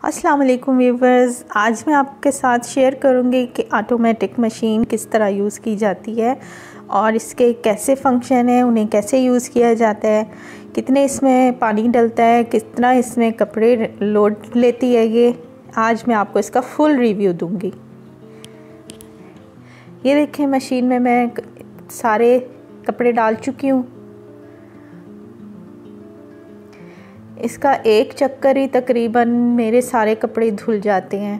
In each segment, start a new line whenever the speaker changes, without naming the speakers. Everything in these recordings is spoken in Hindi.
अस्सलाम वालेकुम व्यूवर्स, आज मैं आपके साथ शेयर करूंगी कि ऑटोमेटिक मशीन किस तरह यूज़ की जाती है और इसके कैसे फंक्शन है, उन्हें कैसे यूज़ किया जाता है, कितने इसमें पानी डलता है, कितना इसमें कपड़े लोड लेती है। ये आज मैं आपको इसका फुल रिव्यू दूंगी। ये देखें, मशीन में मैं सारे कपड़े डाल चुकी हूँ। इसका एक चक्कर ही तकरीबन मेरे सारे कपड़े धुल जाते हैं।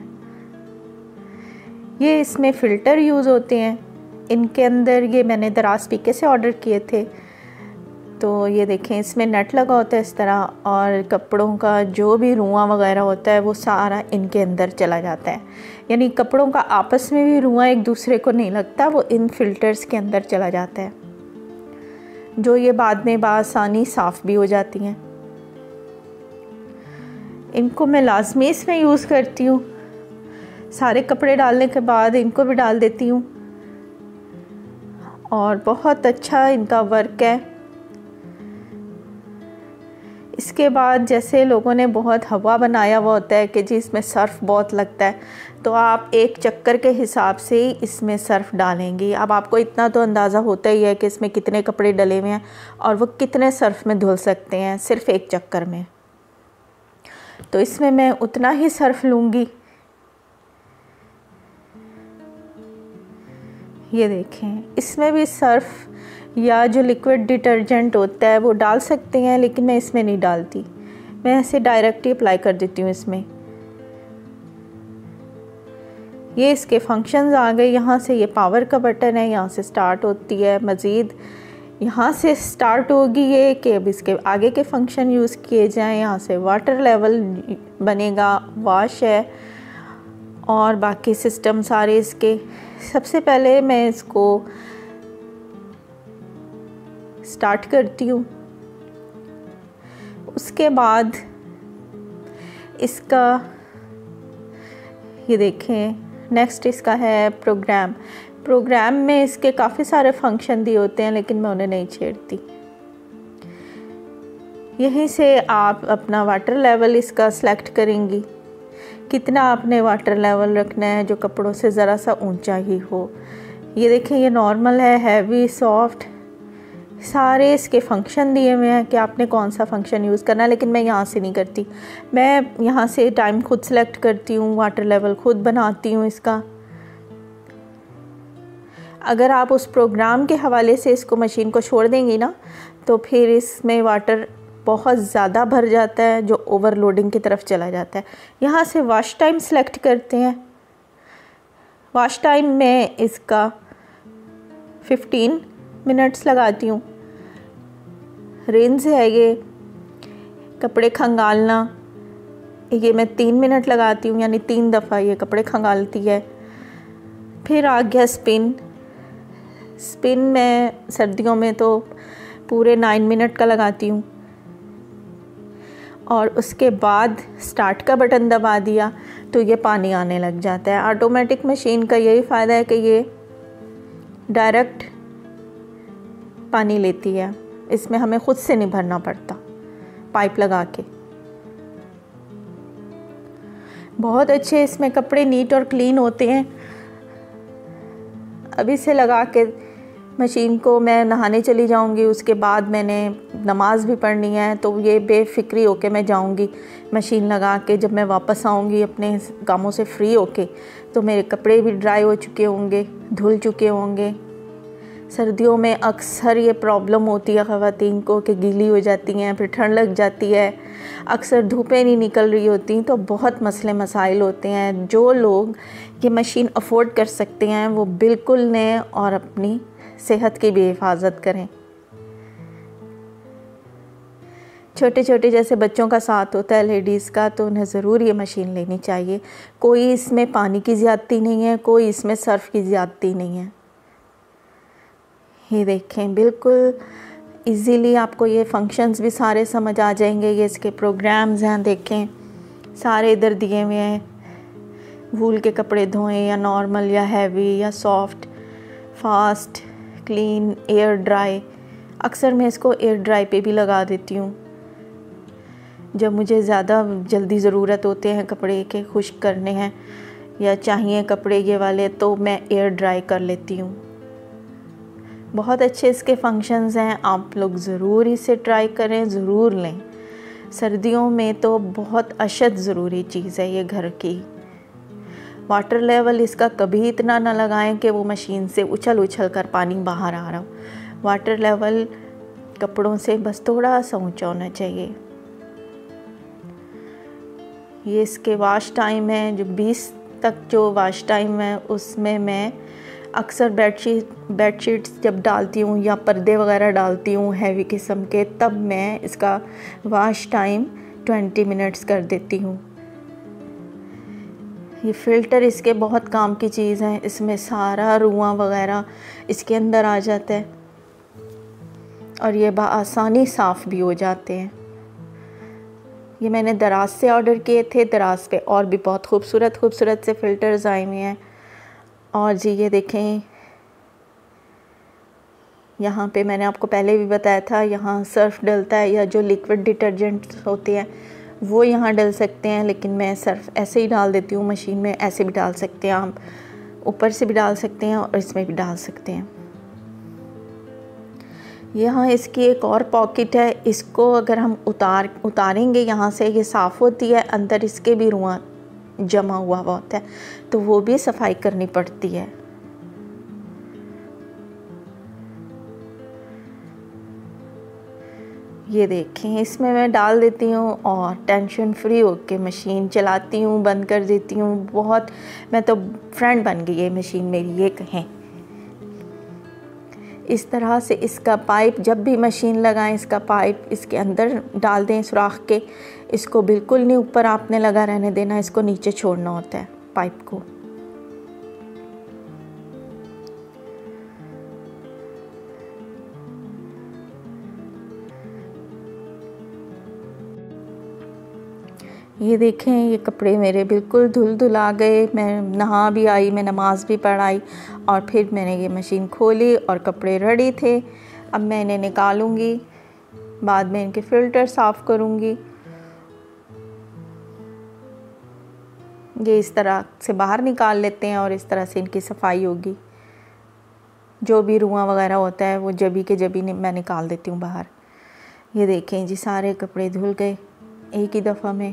ये इसमें फ़िल्टर यूज़ होते हैं इनके अंदर। ये मैंने दराज पीके से ऑर्डर किए थे। तो ये देखें, इसमें नट लगा होता है इस तरह, और कपड़ों का जो भी रुआं वगैरह होता है वो सारा इनके अंदर चला जाता है। यानी कपड़ों का आपस में भी रुआं एक दूसरे को नहीं लगता, वो इन फ़िल्टर्स के अंदर चला जाता है, जो ये बाद में बआसानी साफ़ भी हो जाती हैं। इनको मैं लाजमी इसमें यूज़ करती हूँ। सारे कपड़े डालने के बाद इनको भी डाल देती हूँ और बहुत अच्छा इनका वर्क है। इसके बाद जैसे लोगों ने बहुत हवा बनाया हुआ होता है कि जी इसमें सर्फ़ बहुत लगता है, तो आप एक चक्कर के हिसाब से ही इसमें सर्फ़ डालेंगी। अब आपको इतना तो अंदाज़ा होता ही है कि इसमें कितने कपड़े डले हुए हैं और वो कितने सर्फ़ में धुल सकते हैं सिर्फ़ एक चक्कर में। तो इसमें मैं उतना ही सर्फ लूँगी। ये देखें, इसमें भी सर्फ या जो लिक्विड डिटर्जेंट होता है वो डाल सकते हैं, लेकिन मैं इसमें नहीं डालती। मैं ऐसे डायरेक्ट ही अप्लाई कर देती हूँ इसमें। ये इसके फंक्शंस आ गए। यहाँ से ये पावर का बटन है, यहाँ से स्टार्ट होती है। मज़ीद यहाँ से स्टार्ट होगी ये कि अब इसके आगे के फंक्शन यूज़ किए जाएं। यहाँ से वाटर लेवल बनेगा, वॉश है और बाकी सिस्टम सारे इसके। सबसे पहले मैं इसको स्टार्ट करती हूँ, उसके बाद इसका ये देखें, नेक्स्ट इसका है प्रोग्राम में इसके काफ़ी सारे फंक्शन दिए होते हैं, लेकिन मैं उन्हें नहीं छेड़ती। यहीं से आप अपना वाटर लेवल इसका सेलेक्ट करेंगी, कितना आपने वाटर लेवल रखना है जो कपड़ों से ज़रा सा ऊंचा ही हो। ये देखें, ये नॉर्मल है, हैवी, सॉफ्ट, सारे इसके फंक्शन दिए हुए हैं कि आपने कौन सा फंक्शन यूज़ करना है। लेकिन मैं यहाँ से नहीं करती, मैं यहाँ से टाइम खुद सेलेक्ट करती हूँ, वाटर लेवल खुद बनाती हूँ इसका। अगर आप उस प्रोग्राम के हवाले से इसको मशीन को छोड़ देंगी ना, तो फिर इसमें वाटर बहुत ज़्यादा भर जाता है, जो ओवरलोडिंग की तरफ चला जाता है। यहाँ से वॉश टाइम सेलेक्ट करते हैं। वॉश टाइम में इसका 15 मिनट्स लगाती हूँ। रिंस है ये, कपड़े खंगालना, ये मैं 3 मिनट लगाती हूँ, यानी 3 दफ़ा ये कपड़े खंगालती है। फिर आ गया स्पिन में सर्दियों में तो पूरे 9 मिनट का लगाती हूँ। और उसके बाद स्टार्ट का बटन दबा दिया तो ये पानी आने लग जाता है। ऑटोमेटिक मशीन का यही फ़ायदा है कि ये डायरेक्ट पानी लेती है, इसमें हमें ख़ुद से नहीं भरना पड़ता पाइप लगा के। बहुत अच्छे इसमें कपड़े नीट और क्लीन होते हैं। अभी से लगा के मशीन को मैं नहाने चली जाऊंगी, उसके बाद मैंने नमाज़ भी पढ़नी है, तो ये बेफ़िक्री होके मैं जाऊंगी मशीन लगा के। जब मैं वापस आऊंगी अपने कामों से फ्री होके, तो मेरे कपड़े भी ड्राई हो चुके होंगे, धुल चुके होंगे। सर्दियों में अक्सर ये प्रॉब्लम होती है ख़वातीन को कि गीली हो जाती हैं, फिर ठंड लग जाती है, अक्सर धूपें नहीं निकल रही होती, तो बहुत मसले मसाइल होते हैं। जो लोग ये मशीन अफोर्ड कर सकते हैं वो बिल्कुल लें और अपनी सेहत की भी हिफाजत करें। छोटे छोटे जैसे बच्चों का साथ होता है लेडीज़ का, तो उन्हें ज़रूर ये मशीन लेनी चाहिए। कोई इसमें पानी की ज़्यादती नहीं है, कोई इसमें सर्फ़ की ज़्यादती नहीं है। ये देखें, बिल्कुल इजीली आपको ये फंक्शंस भी सारे समझ आ जाएंगे। ये इसके प्रोग्राम्स हैं, देखें सारे इधर दिए हुए हैं। वूल के कपड़े धोएं या नॉर्मल या हैवी या soft, fast, clean, air dry. अक्सर मैं इसको एयर ड्राई पे भी लगा देती हूँ। जब मुझे ज़्यादा जल्दी ज़रूरत होते हैं कपड़े के खुश्क करने हैं या चाहिए कपड़े ये वाले, तो मैं एयर ड्राई कर लेती हूँ। बहुत अच्छे इसके फंक्शंस हैं, आप लोग ज़रूर इसे ट्राई करें, ज़रूर लें। सर्दियों में तो बहुत अशद ज़रूरी चीज़ है ये घर की। वाटर लेवल इसका कभी इतना ना लगाएं कि वो मशीन से उछल उछल कर पानी बाहर आ रहा हो। वाटर लेवल कपड़ों से बस थोड़ा सा ऊंचा होना चाहिए। ये इसके वॉश टाइम है, जो 20 तक जो वॉश टाइम है उसमें मैं अक्सर बेडशीट्स जब डालती हूँ या पर्दे वगैरह डालती हूँ हैवी किस्म के, तब मैं इसका वॉश टाइम 20 मिनट्स कर देती हूँ। ये फ़िल्टर इसके बहुत काम की चीज़ है, इसमें सारा रुआं वगैरह इसके अंदर आ जाता है और ये बआसानी साफ़ भी हो जाते हैं। ये मैंने दराज से ऑर्डर किए थे, दराज पे और भी बहुत खूबसूरत से फ़िल्टर्स आए हुए हैं। और जी ये देखें, यहाँ पे मैंने आपको पहले भी बताया था, यहाँ सर्फ़ डलता है या जो लिक्विड डिटर्जेंट्स होते हैं वो यहाँ डल सकते हैं, लेकिन मैं सर्फ़ ऐसे ही डाल देती हूँ मशीन में। ऐसे भी डाल सकते हैं आप, ऊपर से भी डाल सकते हैं और इसमें भी डाल सकते हैं। यहाँ इसकी एक और पॉकेट है, इसको अगर हम उतारेंगे यहाँ से, ये साफ़ होती है, अंदर इसके भी रुआं जमा हुआ होता है, तो वो भी सफाई करनी पड़ती है। ये देखें, इसमें मैं डाल देती हूँ और टेंशन फ्री होके मशीन चलाती हूँ, बंद कर देती हूँ। बहुत, मैं तो फ्रेंड बन गई है मशीन मेरी, ये कहें। इस तरह से इसका पाइप, जब भी मशीन लगाएं इसका पाइप इसके अंदर डाल दें सुराख के। इसको बिल्कुल नहीं ऊपर आपने लगा रहने देना, इसको नीचे छोड़ना होता है पाइप को। ये देखें, ये कपड़े मेरे बिल्कुल धुल आ गए। मैं नहा भी आई, मैं नमाज़ भी पढ़ाई और फिर मैंने ये मशीन खोली और कपड़े रेडी थे। अब मैं इन्हें निकालूंगी, बाद में इनके फ़िल्टर साफ़ करूंगी। ये इस तरह से बाहर निकाल लेते हैं और इस तरह से इनकी सफाई होगी। जो भी रुआं वगैरह होता है वो जबी के जबी मैं निकाल देती हूँ बाहर। ये देखें जी, सारे कपड़े धुल गए एक ही दफ़ा में।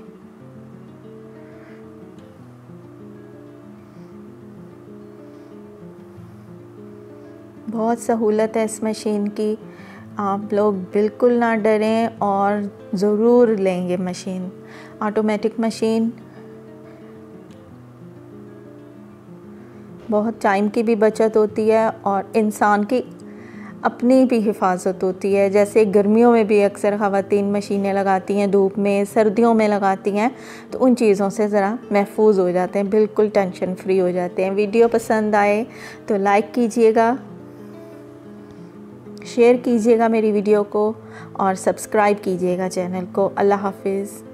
बहुत सहूलत है इस मशीन की, आप लोग बिल्कुल ना डरें और ज़रूर लें ये मशीन। ऑटोमेटिक मशीन, बहुत टाइम की भी बचत होती है और इंसान की अपनी भी हिफाजत होती है। जैसे गर्मियों में भी अक्सर ख़वातीन मशीनें लगाती हैं, धूप में, सर्दियों में लगाती हैं, तो उन चीज़ों से ज़रा महफूज हो जाते हैं, बिल्कुल टेंशन फ्री हो जाते हैं। वीडियो पसंद आए तो लाइक कीजिएगा, शेयर कीजिएगा मेरी वीडियो को और सब्सक्राइब कीजिएगा चैनल को। अल्लाह हाफिज़।